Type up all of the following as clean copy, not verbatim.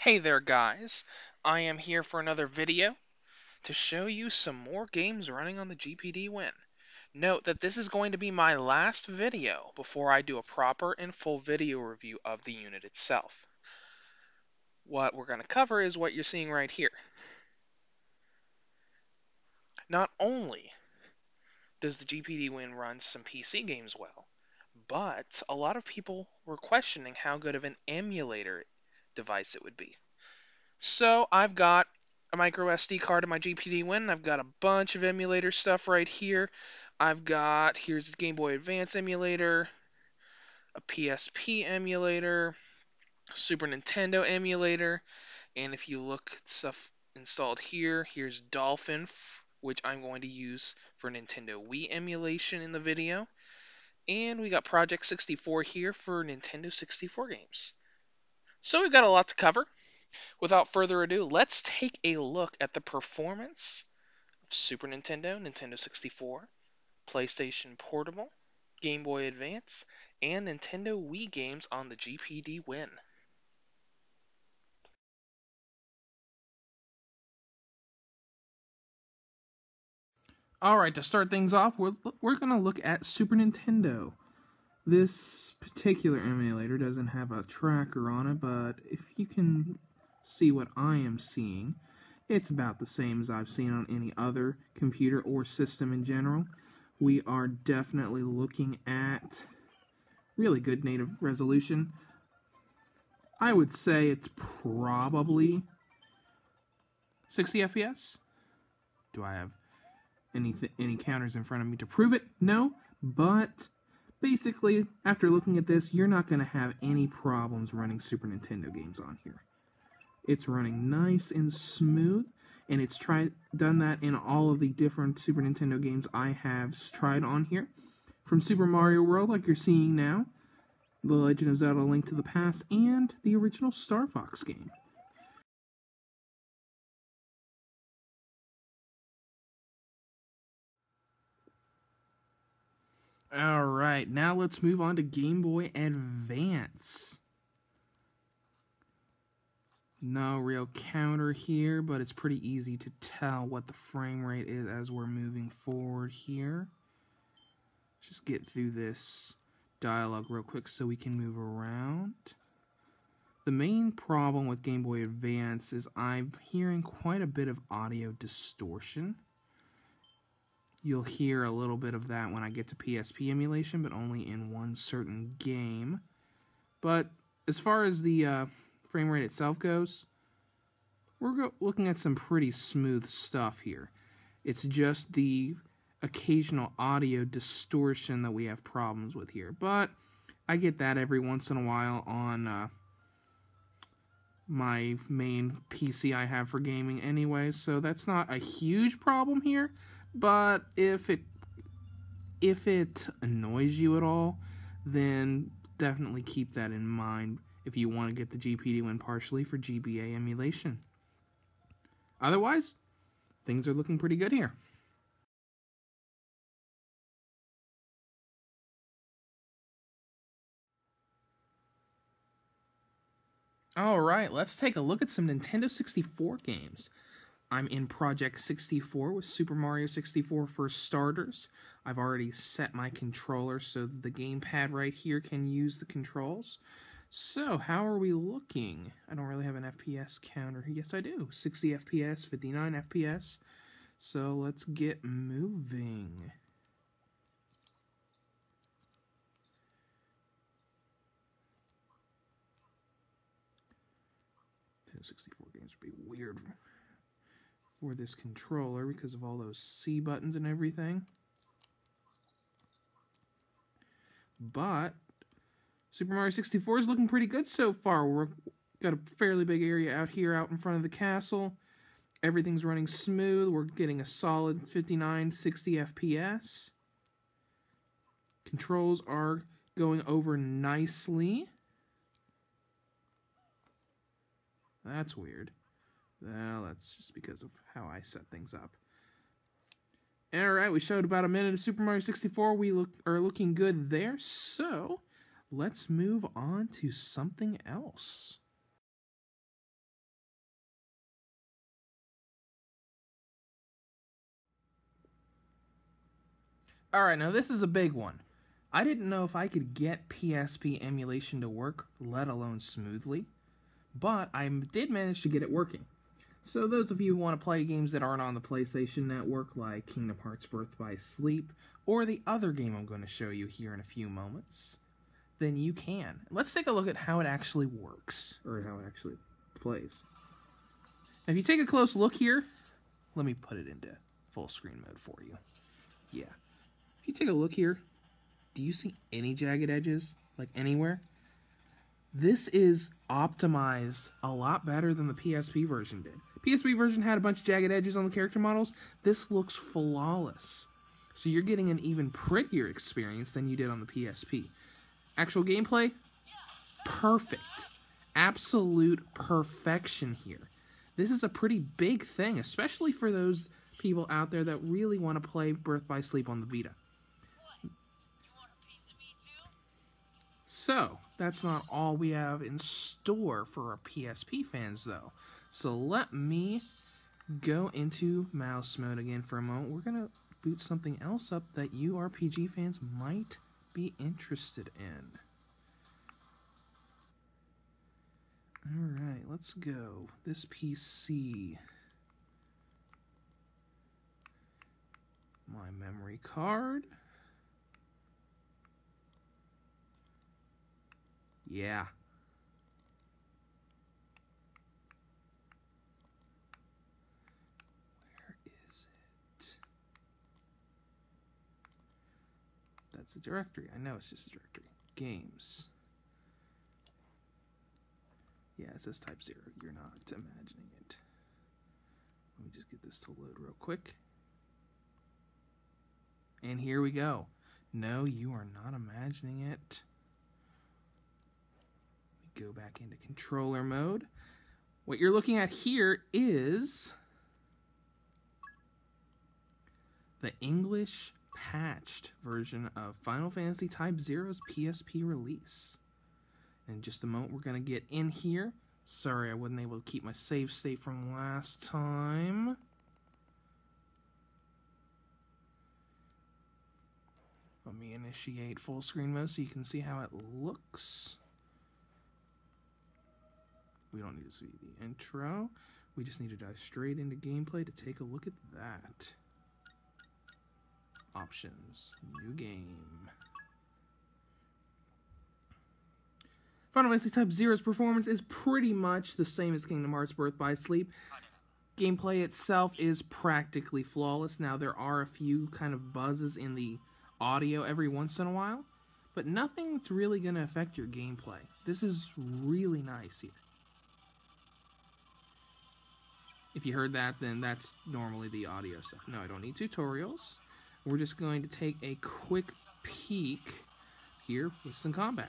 Hey there guys, I am here for another video to show you some more games running on the GPD Win. Note that this is going to be my last video before I do a proper and full video review of the unit itself. What we're going to cover is what you're seeing right here. Not only does the GPD Win run some PC games well, but a lot of people were questioning how good of an emulator device it would be. So I've got a micro SD card in my GPD Win. I've got a bunch of emulator stuff right here. Here's a Game Boy Advance emulator, a PSP emulator, Super Nintendo emulator, and if you look at stuff installed here, here's Dolphin, which I'm going to use for Nintendo Wii emulation in the video. And we got Project 64 here for Nintendo 64 games. So we've got a lot to cover. Without further ado, let's take a look at the performance of Super Nintendo, Nintendo 64, PlayStation Portable, Game Boy Advance, and Nintendo Wii games on the GPD Win. Alright, to start things off, we're going to look at Super Nintendo. This particular emulator doesn't have a tracker on it, but if you can see what I am seeing, it's about the same as I've seen on any other computer or system in general. We are definitely looking at really good native resolution. I would say it's probably 60 FPS. Do I have any counters in front of me to prove it? No, but basically, after looking at this, you're not going to have any problems running Super Nintendo games on here. It's running nice and smooth, and it's done that in all of the different Super Nintendo games I have tried on here. From Super Mario World, like you're seeing now, The Legend of Zelda: A Link to the Past, and the original Star Fox game. Alright, now let's move on to Game Boy Advance. No real counter here, but it's pretty easy to tell what the frame rate is as we're moving forward here. Just get through this dialogue real quick so we can move around. The main problem with Game Boy Advance is I'm hearing quite a bit of audio distortion. You'll hear a little bit of that when I get to PSP emulation, but only in one certain game. But as far as the frame rate itself goes, we're looking at some pretty smooth stuff here. It's just the occasional audio distortion that we have problems with here. But I get that every once in a while on my main PC I have for gaming anyway, so that's not a huge problem here. But if it annoys you at all, then definitely keep that in mind if you want to get the GPD Win partially for GBA emulation. Otherwise, things are looking pretty good here. Alright, let's take a look at some Nintendo 64 games. I'm in Project 64 with Super Mario 64 for starters. I've already set my controller so that the gamepad right here can use the controls. So, how are we looking? I don't really have an FPS counter. Yes, I do. 60 FPS, 59 FPS. So, let's get moving. Nintendo 64 games would be weird for this controller because of all those C buttons and everything. But Super Mario 64 is looking pretty good so far. We've got a fairly big area out here out in front of the castle. Everything's running smooth. We're getting a solid 59, 60 FPS. Controls are going over nicely. That's weird. Well, that's just because of how I set things up. Alright, we showed about a minute of Super Mario 64. We are looking good there, so let's move on to something else. Alright, now this is a big one. I didn't know if I could get PSP emulation to work, let alone smoothly, but I did manage to get it working. So those of you who want to play games that aren't on the PlayStation Network, like Kingdom Hearts Birth by Sleep, or the other game I'm going to show you here in a few moments, then you can. Let's take a look at how it actually works, or how it actually plays. Now, if you take a close look here, let me put it into full screen mode for you. Yeah. If you take a look here, do you see any jagged edges? Like anywhere? This is optimized a lot better than the PSP version did. PSP version had a bunch of jagged edges on the character models. This looks flawless. So you're getting an even prettier experience than you did on the PSP. Actual gameplay? Perfect. Absolute perfection here. This is a pretty big thing, especially for those people out there that really want to play Birth by Sleep on the Vita. So, that's not all we have in store for our PSP fans, though. So let me go into mouse mode again for a moment. We're going to boot something else up that you RPG fans might be interested in. Alright, let's go. This PC. My memory card. Yeah. Where is it? That's a directory. I know it's just a directory. Games. Yeah, it says type 0. You're not imagining it. Let me just get this to load real quick. And here we go. No, you are not imagining it. Let me go back into controller mode. What you're looking at here is the English patched version of Final Fantasy Type 0's PSP release. In just a moment, we're going to get in here. Sorry, I wasn't able to keep my save state from last time. Let me initiate full screen mode so you can see how it looks. We don't need to see the intro. We just need to dive straight into gameplay to take a look at that. Options. New game. Final Fantasy Type 0's performance is pretty much the same as Kingdom Hearts Birth by Sleep. Gameplay itself is practically flawless. Now, there are a few kind of buzzes in the audio every once in a while, but nothing's really going to affect your gameplay. This is really nice here. If you heard that, then that's normally the audio stuff. No, I don't need tutorials. We're just going to take a quick peek here with some combat.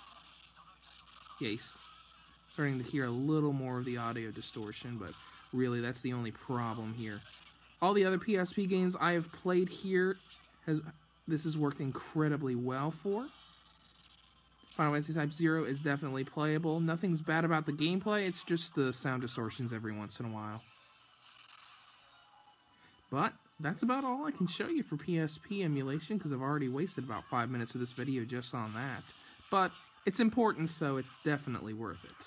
Yes, starting to hear a little more of the audio distortion, but really that's the only problem here. All the other PSP games I have played here, this has worked incredibly well for. Final Fantasy Type 0 is definitely playable. Nothing's bad about the gameplay, it's just the sound distortions every once in a while. But that's about all I can show you for PSP emulation, because I've already wasted about 5 minutes of this video just on that. But it's important, so it's definitely worth it.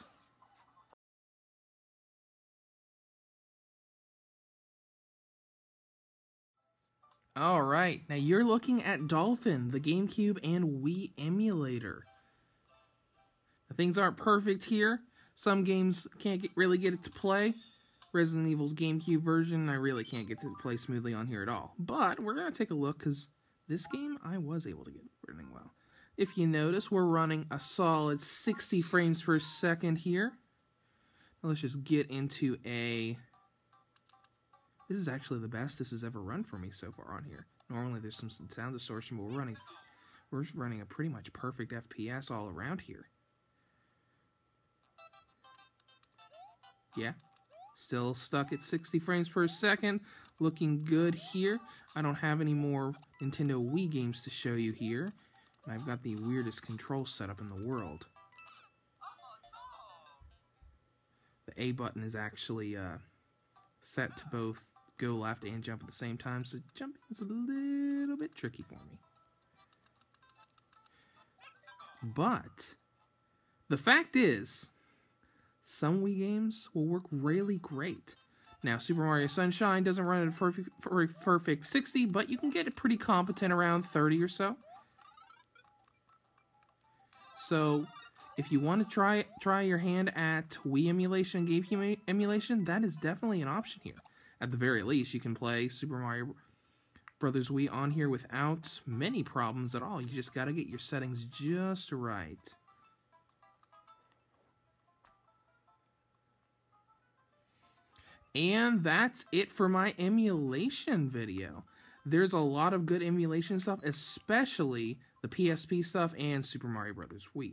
Alright, now you're looking at Dolphin, the GameCube and Wii emulator. Now, things aren't perfect here. Some games can't really get it to play. Resident Evil's GameCube version, I really can't get to play smoothly on here at all. But we're going to take a look, because this game I was able to get running well. If you notice, we're running a solid 60 frames per second here. Now let's just get into a... This is actually the best this has ever run for me so far on here. Normally there's some sound distortion, but we're running a pretty much perfect FPS all around here. Yeah, still stuck at 60 frames per second. Looking good here. I don't have any more Nintendo Wii games to show you here. And I've got the weirdest control setup in the world. The A button is actually set to both go left and jump at the same time, so jumping is a little bit tricky for me. But the fact is, some Wii games will work really great. Now, Super Mario Sunshine doesn't run at a perfect 60, but you can get it pretty competent around 30 or so. So, if you want to try your hand at Wii emulation, GameCube emulation, that is definitely an option here. At the very least, you can play Super Mario Brothers Wii on here without many problems at all. You just got to get your settings just right. And that's it for my emulation video. There's a lot of good emulation stuff, especially the PSP stuff and Super Mario Brothers Wii.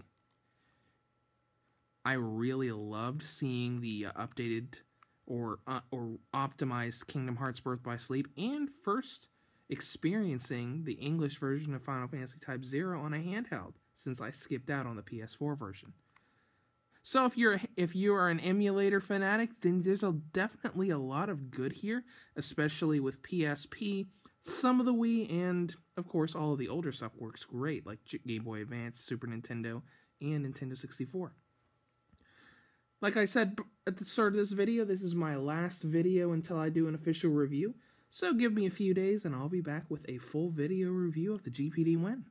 I really loved seeing the updated or optimized Kingdom Hearts Birth by Sleep, and first experiencing the English version of Final Fantasy Type 0 on a handheld, since I skipped out on the PS4 version. So if you are an emulator fanatic, then there's definitely a lot of good here, especially with PSP, some of the Wii, and of course all of the older stuff works great, like Game Boy Advance, Super Nintendo, and Nintendo 64. Like I said at the start of this video, this is my last video until I do an official review, so give me a few days and I'll be back with a full video review of the GPD Win.